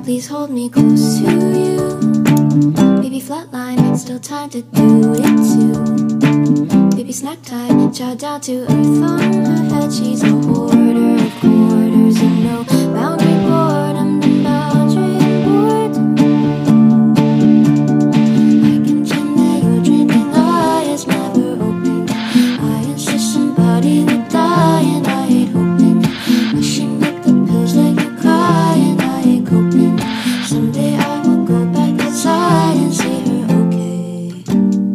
please hold me close to you. Baby flatline, still time to do it too. Baby snack time, chow down to earth on her head. She's a hoarder of quarters and no boundary boredom, the boundary boredom. I can dream that you're dreaming, eyes never open. I insist somebody would die and I hate hoping. Wishing that the pills let you cry and I hate coping. Someday I will go back outside and see her okay.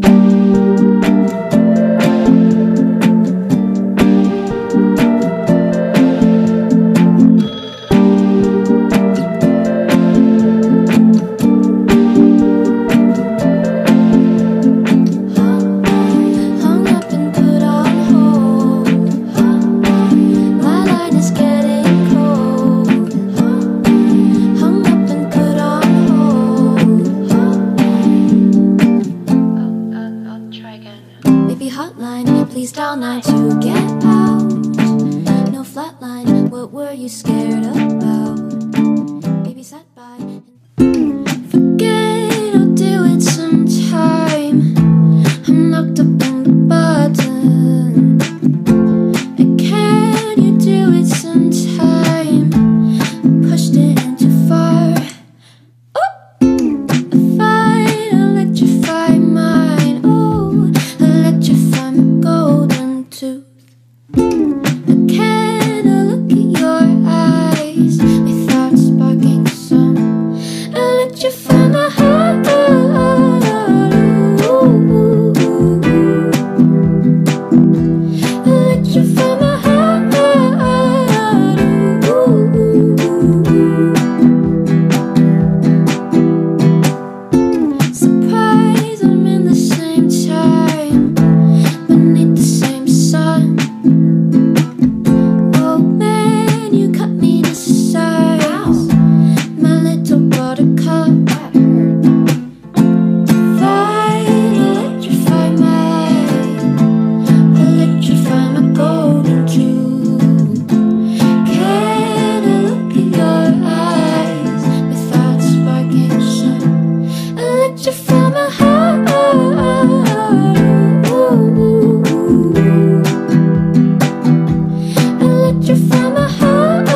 Hung up and put on hold. My line is getting cold. Hung up and put on hold. I'll try again. Baby hotline, please dial 9 to get out. No flatline, what were you scared about? Baby sat by and forget, I'll do it sometime. I'm locked up on the button. And can you do it sometime? Pushed it in too far. If I electrify mine, oh, electrify my golden tooth. Can I look at your eyes without sparking some? Electrify my heart. Electrify my heart. Surprise, I'm in the same time, beneath the same sun. Oh man, you cut me to size, my little buttercup. Electrify my golden tooth. Can I look at your eyes without sparking sun? Electrify my heart. Electrify my heart.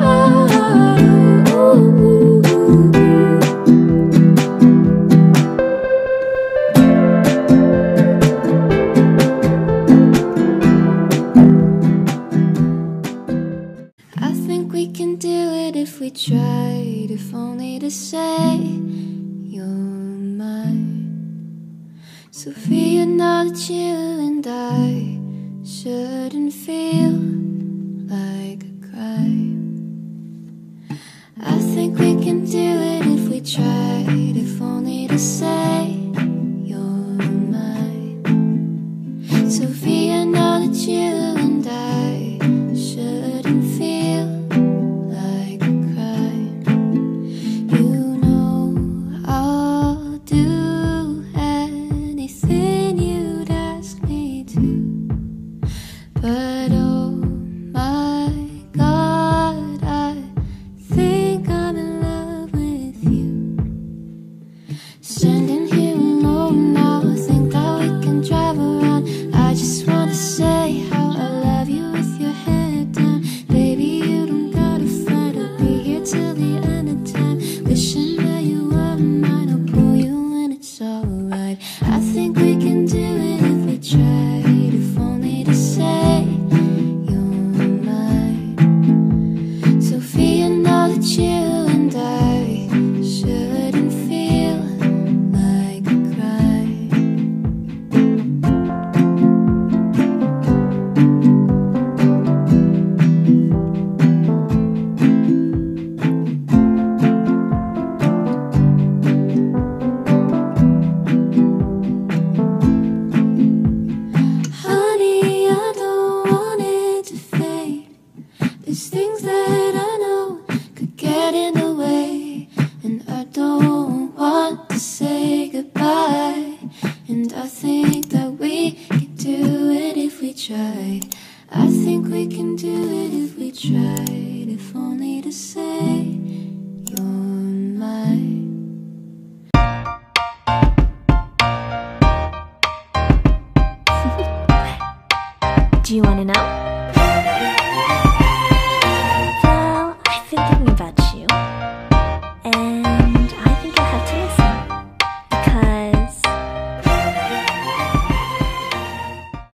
I think we can do it if we tried, if only to say you're mine. Sophia, know that you and I shouldn't feel